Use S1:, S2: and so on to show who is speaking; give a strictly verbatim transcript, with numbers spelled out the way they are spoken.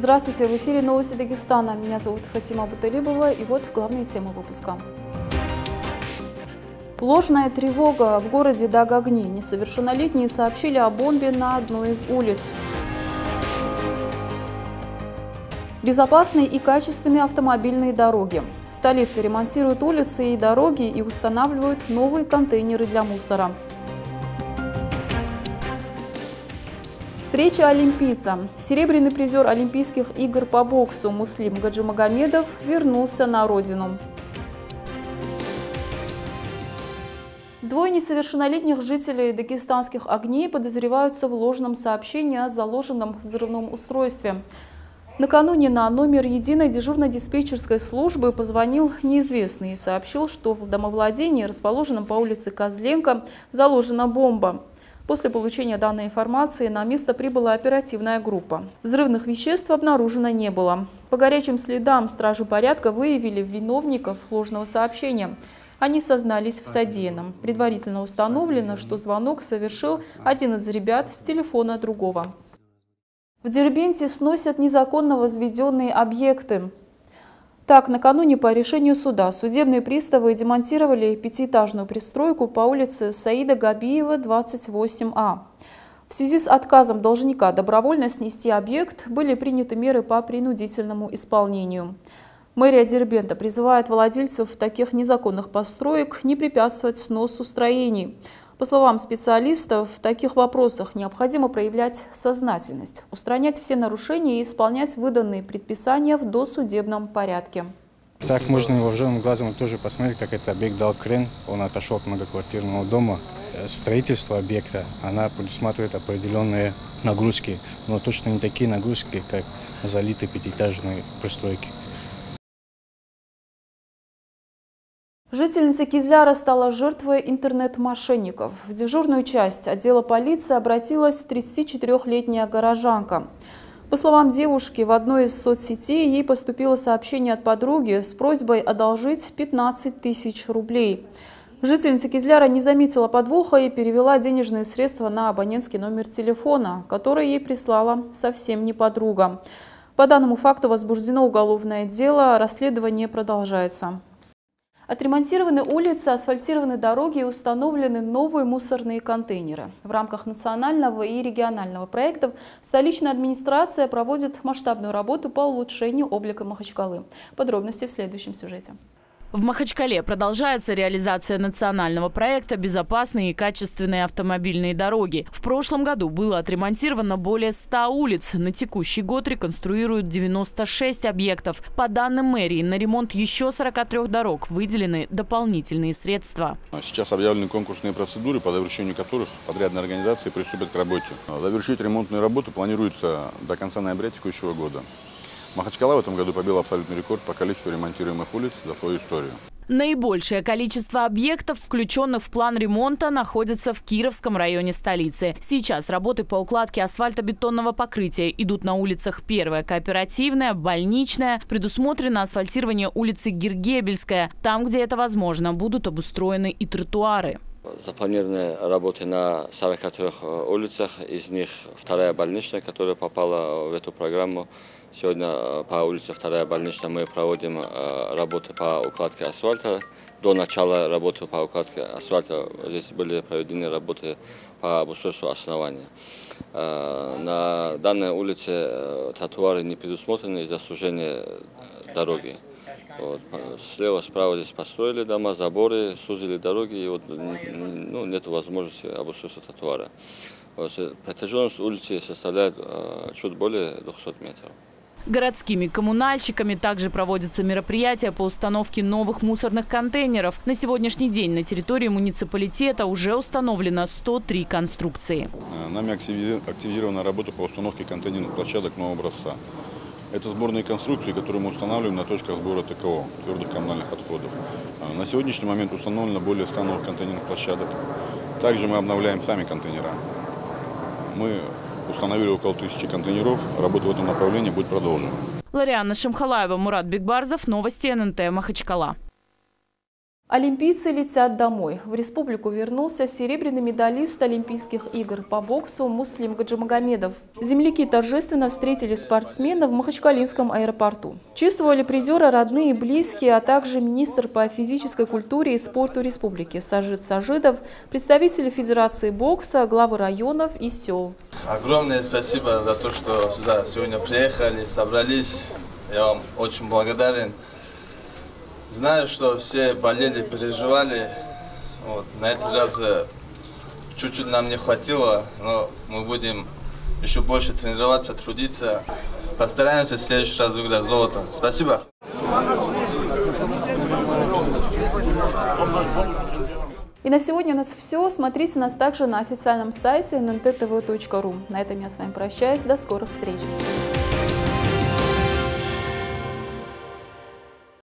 S1: Здравствуйте, в эфире новости Дагестана. Меня зовут Фатима Буталибова, и вот главные темы выпуска. Ложная тревога. В городе Дагагни несовершеннолетние сообщили о бомбе на одной из улиц. Безопасные и качественные автомобильные дороги. В столице ремонтируют улицы и дороги и устанавливают новые контейнеры для мусора. Встреча олимпийца. Серебряный призер Олимпийских игр по боксу Муслим Гаджимагомедов вернулся на родину. Двое несовершеннолетних жителей дагестанских Огней подозреваются в ложном сообщении о заложенном взрывном устройстве. Накануне на номер единой дежурно-диспетчерской службы позвонил неизвестный и сообщил, что в домовладении, расположенном по улице Козленко, заложена бомба. После получения данной информации на место прибыла оперативная группа. Взрывных веществ обнаружено не было. По горячим следам стражи порядка выявили виновников ложного сообщения. Они сознались в содеянном. Предварительно установлено, что звонок совершил один из ребят с телефона другого. В Дербенте сносят незаконно возведенные объекты. Так, накануне по решению суда судебные приставы демонтировали пятиэтажную пристройку по улице Саида Габиева, двадцать восемь А. В связи с отказом должника добровольно снести объект были приняты меры по принудительному исполнению. Мэрия Дербента призывает владельцев таких незаконных построек не препятствовать сносу строений. По словам специалистов, в таких вопросах необходимо проявлять сознательность, устранять все нарушения и исполнять выданные предписания в досудебном порядке.
S2: Так можно невооруженным глазом тоже посмотреть, как этот объект дал крен. Он отошел от многоквартирного дома. Строительство объекта, она предусматривает определенные нагрузки, но точно не такие нагрузки, как залитые пятиэтажные пристройки.
S1: Жительница Кизляра стала жертвой интернет-мошенников. В дежурную часть отдела полиции обратилась тридцатичетырёхлетняя горожанка. По словам девушки, в одной из соцсетей ей поступило сообщение от подруги с просьбой одолжить пятнадцать тысяч рублей. Жительница Кизляра не заметила подвоха и перевела денежные средства на абонентский номер телефона, который ей прислала совсем не подруга. По данному факту возбуждено уголовное дело, расследование продолжается. Отремонтированы улицы, асфальтированы дороги и установлены новые мусорные контейнеры. В рамках национального и регионального проектов столичная администрация проводит масштабную работу по улучшению облика Махачкалы. Подробности в следующем сюжете.
S3: В Махачкале продолжается реализация национального проекта «Безопасные и качественные автомобильные дороги». В прошлом году было отремонтировано более ста улиц. На текущий год реконструируют девяносто шесть объектов. По данным мэрии, на ремонт еще сорока трёх дорог выделены дополнительные средства.
S4: Сейчас объявлены конкурсные процедуры, по завершению которых подрядные организации приступят к работе. Завершить ремонтные работы планируется до конца ноября текущего года. Махачкала в этом году побила абсолютный рекорд по количеству ремонтируемых улиц за свою историю.
S3: Наибольшее количество объектов, включенных в план ремонта, находится в Кировском районе столицы. Сейчас работы по укладке асфальтобетонного покрытия идут на улицах Первая Кооперативная, Больничная. Предусмотрено асфальтирование улицы Гергебельская. Там, где это возможно, будут обустроены и тротуары.
S5: Запланированы работы на сорока трёх улицах, из них вторая больничная, которая попала в эту программу. Сегодня по улице Вторая больничная мы проводим работы по укладке асфальта. До начала работы по укладке асфальта здесь были проведены работы по обустройству основания. На данной улице тротуары не предусмотрены из-за сужения дороги. Вот. Слева, справа здесь построили дома, заборы, сузили дороги, и вот, ну, нет возможности обустройства тротуара. Протяженность улицы составляет чуть более двухсот метров.
S3: Городскими коммунальщиками также проводятся мероприятия по установке новых мусорных контейнеров. На сегодняшний день на территории муниципалитета уже установлено сто три конструкции.
S4: Нами активирована работа по установке контейнерных площадок нового образца. Это сборные конструкции, которые мы устанавливаем на точках сбора ТКО, твердых коммунальных отходов. На сегодняшний момент установлено более ста новых контейнерных площадок. Также мы обновляем сами контейнера. Мы установили около тысячи контейнеров. Работа в этом направлении будет продолжена.
S3: Ларианна Шамхалаева, Мурат Бекбарзов. Новости эн эн тэ Махачкала.
S1: Олимпийцы летят домой. В республику вернулся серебряный медалист Олимпийских игр по боксу Муслим Гаджимагомедов. Земляки торжественно встретили спортсмена в Махачкалинском аэропорту. Чувствовали призера родные и близкие, а также министр по физической культуре и спорту республики Сажид Сажидов, представители Федерации бокса, главы районов и сел.
S6: Огромное спасибо за то, что сюда сегодня приехали, собрались. Я вам очень благодарен. Знаю, что все болели, переживали. Вот, на этот раз чуть-чуть нам не хватило, но мы будем еще больше тренироваться, трудиться. Постараемся в следующий раз выиграть золото. Спасибо.
S1: И на сегодня у нас все. Смотрите нас также на официальном сайте эн эн тэ тэ вэ точка ру. На этом я с вами прощаюсь. До скорых встреч.